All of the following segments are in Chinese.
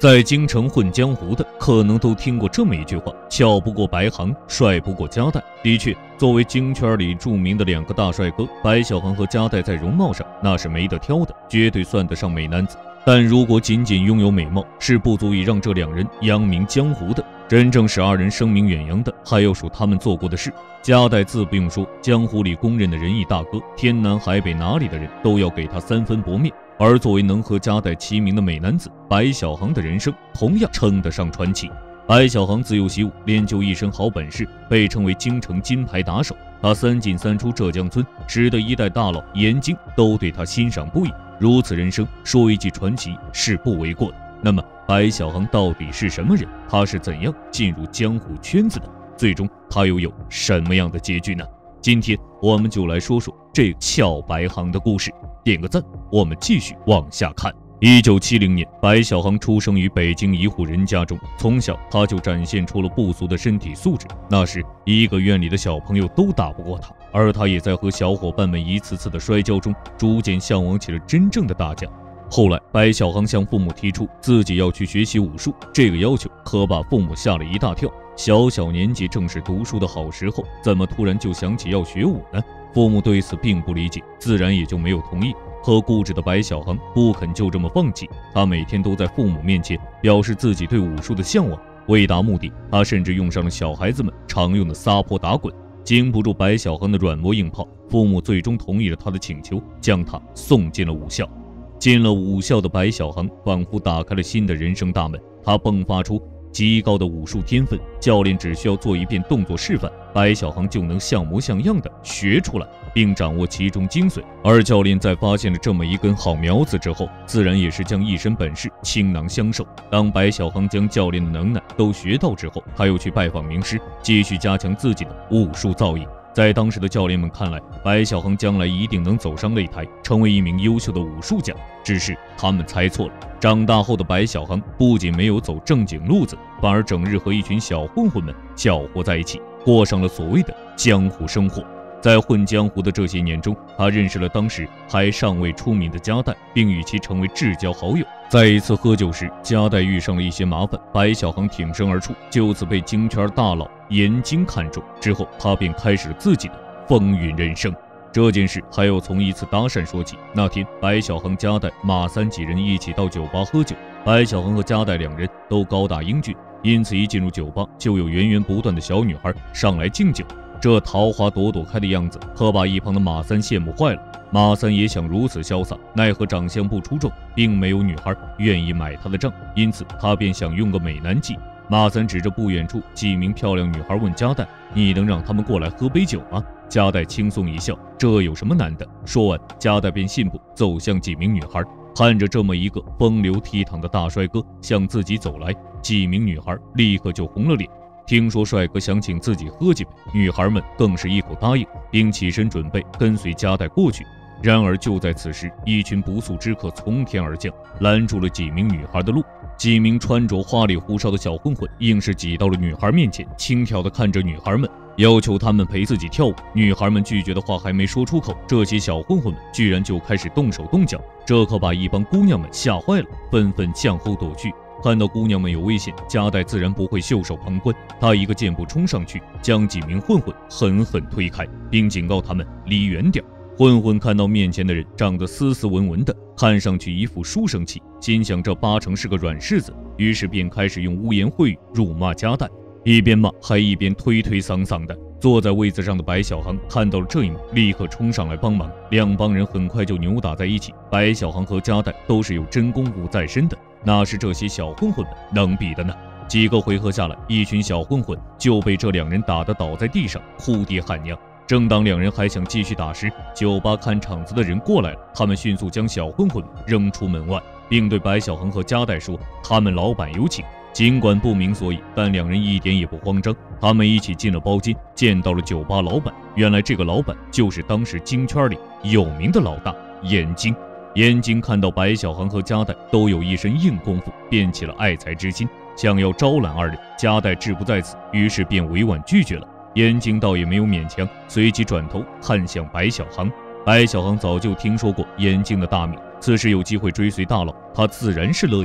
在京城混江湖的，可能都听过这么一句话：巧不过白行，帅不过夹带。的确，作为京圈里著名的两个大帅哥，白小航和夹带在容貌上那是没得挑的，绝对算得上美男子。但如果仅仅拥有美貌，是不足以让这两人扬名江湖的。真正使二人声名远扬的，还要数他们做过的事。夹带自不用说，江湖里公认的仁义大哥，天南海北哪里的人都要给他3分薄面。而作为能和夹带齐名的美男子，白小航的人生同样称得上传奇。白小航自幼习武，练就一身好本事，被称为京城金牌打手。他3进3出浙江村，使得一代大佬严京都对他欣赏不已。如此人生，说一句传奇是不为过的。那么，白小航到底是什么人？他是怎样进入江湖圈子的？最终，他又有什么样的结局呢？今天我们就来说说这俏白航的故事。点个赞，我们继续往下看。1970年，白小航出生于北京一户人家中，从小他就展现出了不俗的身体素质。那时，一个院里的小朋友都打不过他，而他也在和小伙伴们一次次的摔跤中，逐渐向往起了真正的大将。后来，白小航向父母提出自己要去学习武术，这个要求可把父母吓了一大跳。小年纪正是读书的好时候，怎么突然就想起要学武呢？父母对此并不理解，自然也就没有同意。可固执的白小航不肯就这么放弃，他每天都在父母面前表示自己对武术的向往。为达目的，他甚至用上了小孩子们常用的撒泼打滚。经不住白小航的软磨硬泡，父母最终同意了他的请求，将他送进了武校。进了武校的白小航仿佛打开了新的人生大门，他迸发出极高的武术天分，教练只需要做一遍动作示范，白小航就能像模像样的学出来，并掌握其中精髓。而教练在发现了这么一根好苗子之后，自然也是将一身本事倾囊相授。当白小航将教练的能耐都学到之后，他又去拜访名师，继续加强自己的武术造诣。在当时的教练们看来，白小航将来一定能走上擂台，成为一名优秀的武术家。只是他们猜错了。长大后的白小航不仅没有走正经路子，反而整日和一群小混混们搅和在一起，过上了所谓的江湖生活。在混江湖的这些年中，他认识了当时还尚未出名的夹带，并与其成为至交好友。在一次喝酒时，夹带遇上了一些麻烦，白小航挺身而出，就此被京圈大佬严京看中。之后，他便开始了自己的风云人生。这件事还要从一次搭讪说起。那天，白小航、夹带、马三几人一起到酒吧喝酒。白小航和夹带两人都高大英俊，因此一进入酒吧，就有源源不断的小女孩上来敬酒。这桃花朵朵开的样子，可把一旁的马三羡慕坏了。马三也想如此潇洒，奈何长相不出众，并没有女孩愿意买他的账，因此他便想用个美男计。马三指着不远处几名漂亮女孩问夹带：“你能让他们过来喝杯酒吗？”夹带轻松一笑：“这有什么难的？”说完，夹带便信步走向几名女孩，看着这么一个风流倜傥的大帅哥向自己走来，几名女孩立刻就红了脸。听说帅哥想请自己喝几杯，女孩们更是一口答应，并起身准备跟随夹带过去。然而就在此时，一群不速之客从天而降，拦住了几名女孩的路。几名穿着花里胡哨的小混混硬是挤到了女孩面前，轻佻地看着女孩们，要求她们陪自己跳舞。女孩们拒绝的话还没说出口，这些小混混们居然就开始动手动脚，这可把一帮姑娘们吓坏了，纷纷向后躲去。看到姑娘们有危险，夹带自然不会袖手旁观，他一个箭步冲上去，将几名混混狠狠推开，并警告他们离远点。混混看到面前的人长得斯斯文文的，看上去一副书生气，心想这八成是个软柿子，于是便开始用污言秽语辱骂夹带，一边骂还一边推搡搡的。坐在位子上的白小航看到了这一幕，立刻冲上来帮忙，两帮人很快就扭打在一起。白小航和夹带都是有真功夫在身的，哪是这些小混混们能比的呢？几个回合下来，一群小混混就被这两人打得倒在地上，哭爹喊娘。正当两人还想继续打时，酒吧看场子的人过来了，他们迅速将小混混扔出门外，并对白小航和夹带说：“他们老板有请。”尽管不明所以，但两人一点也不慌张。他们一起进了包间，见到了酒吧老板。原来这个老板就是当时京圈里有名的老大严京。严京看到白小航和夹带都有一身硬功夫，便起了爱才之心，想要招揽二人。夹带志不在此，于是便委婉拒绝了。严京倒也没有勉强，随即转头看向白小航。白小航早就听说过严京的大名，此时有机会追随大佬，他自然是乐意的。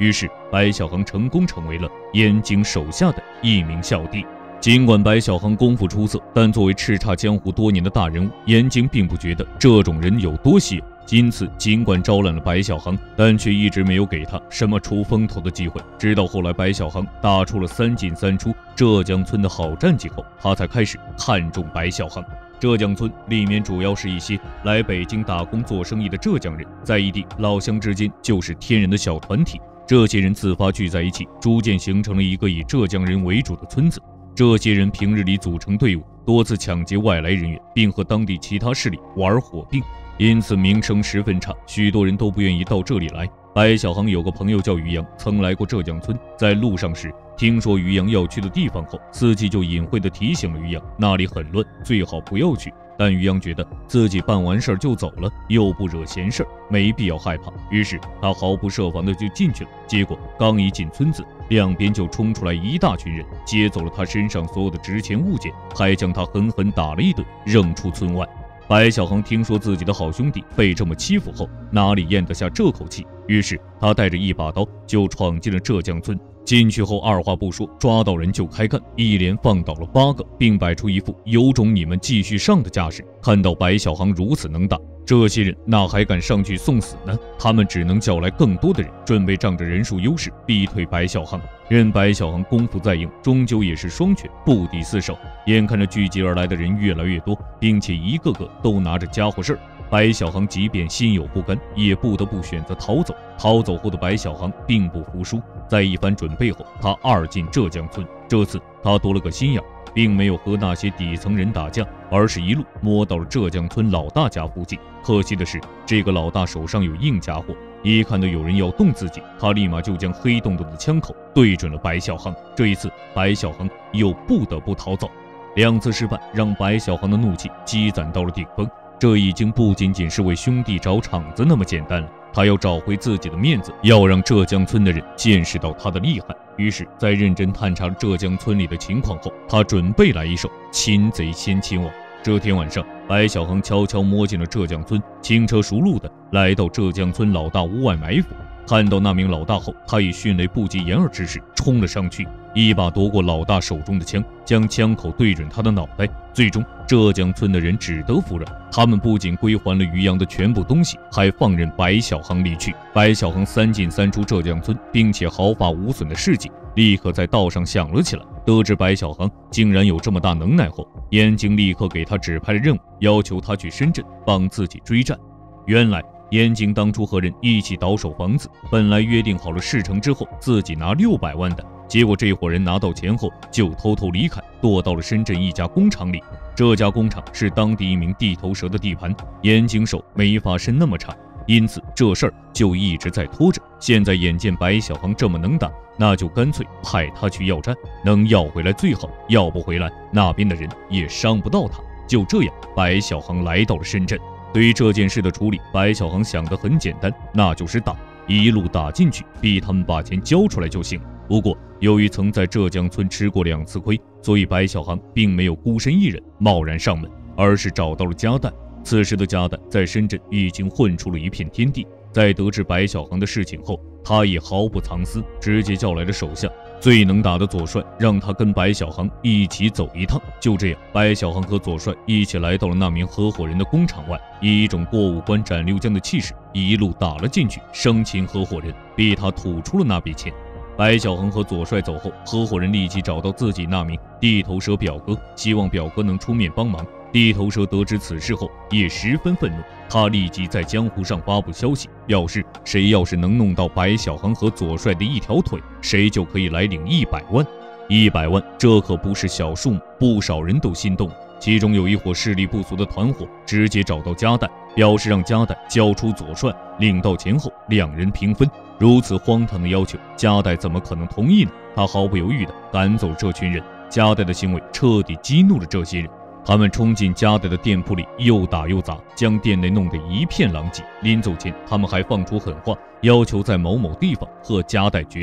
于是白小航成功成为了燕京手下的一名小弟。尽管白小航功夫出色，但作为叱咤江湖多年的大人物，燕京并不觉得这种人有多稀有。因此尽管招揽了白小航，但却一直没有给他什么出风头的机会。直到后来白小航打出了3进3出浙江村的好战绩后，他才开始看中白小航。浙江村里面主要是一些来北京打工做生意的浙江人，在异地老乡之间就是天然的小团体。这些人自发聚在一起，逐渐形成了一个以浙江人为主的村子。这些人平日里组成队伍，多次抢劫外来人员，并和当地其他势力玩火并，因此名声十分差，许多人都不愿意到这里来。白小航有个朋友叫于洋，曾来过浙江村，在路上时听说于洋要去的地方后，司机就隐晦地提醒了于洋，那里很乱，最好不要去。但于洋觉得自己办完事儿就走了，又不惹闲事儿，没必要害怕，于是他毫不设防的就进去了。结果刚一进村子，两边就冲出来一大群人，劫走了他身上所有的值钱物件，还将他狠狠打了一顿，扔出村外。白小航听说自己的好兄弟被这么欺负后，哪里咽得下这口气？于是他带着一把刀就闯进了浙江村。进去后二话不说，抓到人就开干，一连放倒了8个，并摆出一副有种你们继续上的架势。看到白小航如此能打，这些人哪还敢上去送死呢？他们只能叫来更多的人，准备仗着人数优势逼退白小航。任白小航功夫再硬，终究也是双拳不敌4手。眼看着聚集而来的人越来越多，并且一个个都拿着家伙事儿，白小航即便心有不甘，也不得不选择逃走。逃走后的白小航并不服输，在一番准备后，他2进浙江村。这次他多了个心眼，并没有和那些底层人打架，而是一路摸到了浙江村老大家附近。可惜的是，这个老大手上有硬家伙，一看到有人要动自己，他立马就将黑洞洞的枪口对准了白小航。这一次白小航又不得不逃走。2次失败让白小航的怒气积攒到了顶峰，这已经不仅仅是为兄弟找场子那么简单了，他要找回自己的面子，要让浙江村的人见识到他的厉害。于是在认真探查了浙江村里的情况后，他准备来一手擒贼先擒王。这天晚上，白小航悄悄摸进了浙江村，轻车熟路的来到浙江村老大屋外埋伏。看到那名老大后，他以迅雷不及掩耳之势冲了上去，一把夺过老大手中的枪，将枪口对准他的脑袋。最终浙江村的人只得服软，他们不仅归还了于洋的全部东西，还放任白小航离去。白小航3进3出浙江村，并且毫发无损的事迹立刻在道上响了起来。得知白小航竟然有这么大能耐后，燕京立刻给他指派了任务，要求他去深圳帮自己追战。原来燕京当初和人一起倒手房子，本来约定好了事成之后自己拿600万的，结果这伙人拿到钱后就偷偷离开，躲到了深圳一家工厂里。这家工厂是当地一名地头蛇的地盘，燕京手没法伸那么长，因此这事儿就一直在拖着。现在眼见白小航这么能打，那就干脆派他去要战，能要回来最好，要不回来那边的人也伤不到他。就这样，白小航来到了深圳。对于这件事的处理，白小航想得很简单，那就是打，一路打进去，逼他们把钱交出来就行。不过由于曾在浙江村吃过2次亏，所以白小航并没有孤身一人贸然上门，而是找到了加代。此时的加代在深圳已经混出了一片天地，在得知白小航的事情后，他也毫不藏私，直接叫来了手下最能打的左帅，让他跟白小航一起走一趟。就这样，白小航和左帅一起来到了那名合伙人的工厂外，以一种过五关斩六将的气势一路打了进去，生擒合伙人，逼他吐出了那笔钱。白小航和左帅走后，合伙人立即找到自己那名地头蛇表哥，希望表哥能出面帮忙。地头蛇得知此事后也十分愤怒，他立即在江湖上发布消息，表示谁要是能弄到白小航和左帅的一条腿，谁就可以来领100万。100万，这可不是小数目，不少人都心动。其中有一伙势力不俗的团伙直接找到加代，表示让加代交出左帅，领到钱后2人平分。如此荒唐的要求，加代怎么可能同意呢？他毫不犹豫地赶走这群人。加代的行为彻底激怒了这些人，他们冲进加代的店铺里，又打又砸，将店内弄得一片狼藉。临走前，他们还放出狠话，要求在某某地方和加代决斗。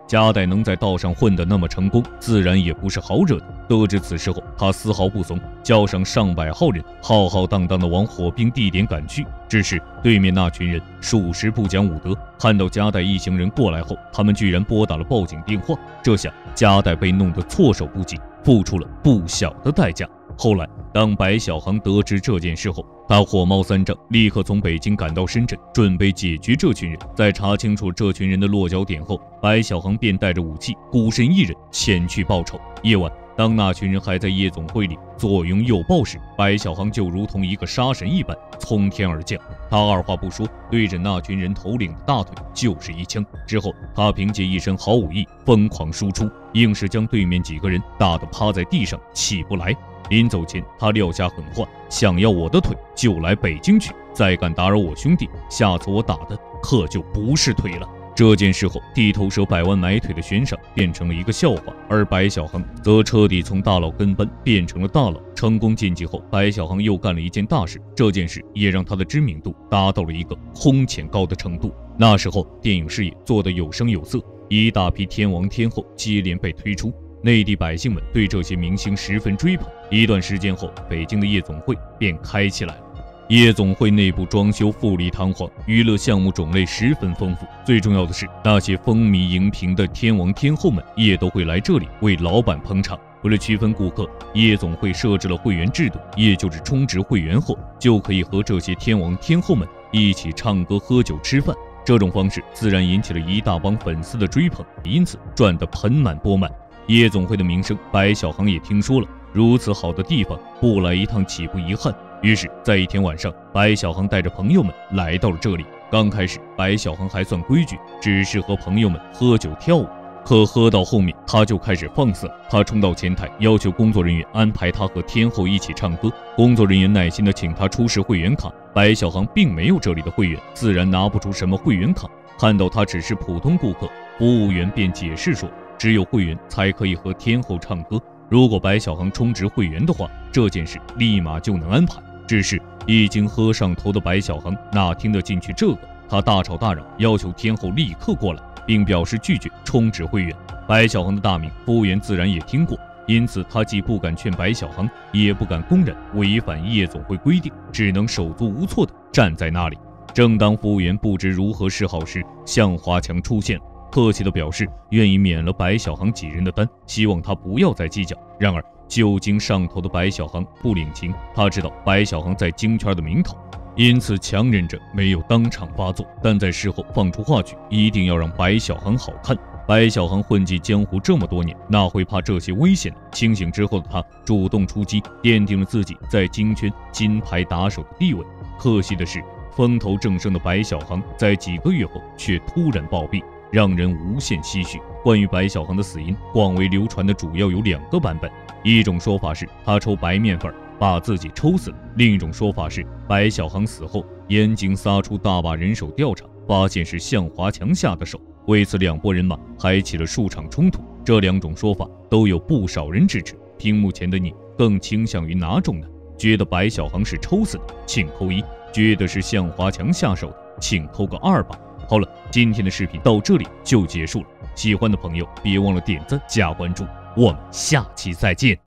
加代能在道上混得那么成功，自然也不是好惹的。得知此事后，他丝毫不怂，叫上上百号人，浩浩荡荡地往火并地点赶去。只是对面那群人属实不讲武德，看到加代一行人过来后，他们居然拨打了报警电话。这下加代被弄得措手不及，付出了不小的代价。后来，当白小航得知这件事后，他火冒三丈，立刻从北京赶到深圳，准备解决这群人。在查清楚这群人的落脚点后，白小航便带着武器，孤身一人前去报仇。夜晚，当那群人还在夜总会里左拥右抱时，白小航就如同一个杀神一般从天而降。他二话不说，对着那群人头领的大腿就是一枪。之后，他凭借一身好武艺疯狂输出，硬是将对面几个人打得趴在地上起不来。临走前，他撂下狠话：想要我的腿就来北京去，再敢打扰我兄弟，下次我打的可就不是腿了。这件事后，地头蛇百万买腿的悬赏变成了一个笑话，而白小航则彻底从大佬跟班变成了大佬。成功晋级后，白小航又干了一件大事，这件事也让他的知名度达到了一个空前高的程度。那时候，电影事业做得有声有色，一大批天王天后接连被推出。内地百姓们对这些明星十分追捧，一段时间后，北京的夜总会便开起来了。夜总会内部装修富丽堂皇，娱乐项目种类十分丰富。最重要的是，那些风靡荧屏的天王天后们也都会来这里为老板捧场。为了区分顾客，夜总会设置了会员制度，也就是充值会员后，就可以和这些天王天后们一起唱歌、喝酒、吃饭。这种方式自然引起了一大帮粉丝的追捧，因此赚得盆满钵满。夜总会的名声，白小航也听说了。如此好的地方，不来一趟岂不遗憾？于是，在一天晚上，白小航带着朋友们来到了这里。刚开始，白小航还算规矩，只是和朋友们喝酒跳舞。可喝到后面，他就开始放肆。他冲到前台，要求工作人员安排他和天后一起唱歌。工作人员耐心地请他出示会员卡。白小航并没有这里的会员，自然拿不出什么会员卡。看到他只是普通顾客，服务员便解释说，只有会员才可以和天后唱歌。如果白小航充值会员的话，这件事立马就能安排。只是已经喝上头的白小航哪听得进去这个？他大吵大嚷，要求天后立刻过来，并表示拒绝充值会员。白小航的大名，服务员自然也听过，因此他既不敢劝白小航，也不敢公然违反夜总会规定，只能手足无措地站在那里。正当服务员不知如何是好时，向华强出现，客气地表示愿意免了白小航几人的单，希望他不要再计较。然而久经上头的白小航不领情，他知道白小航在京圈的名头，因此强忍着没有当场发作，但在事后放出话去，一定要让白小航好看。白小航混迹江湖这么多年，哪会怕这些危险呢？清醒之后的他主动出击，奠定了自己在京圈金牌打手的地位。可惜的是，风头正盛的白小航在几个月后却突然暴毙，让人无限唏嘘。关于白小航的死因，广为流传的主要有2个版本，一种说法是他抽白面粉把自己抽死了，另一种说法是白小航死后，燕京撒出大把人手调查，发现是向华强下的手。为此2拨人马还起了数场冲突。这2种说法都有不少人支持，屏幕前的你更倾向于哪种呢？觉得白小航是抽死的，请扣1；觉得是向华强下手的，请扣个2吧。好了，今天的视频到这里就结束了，喜欢的朋友别忘了点赞加关注，我们下期再见。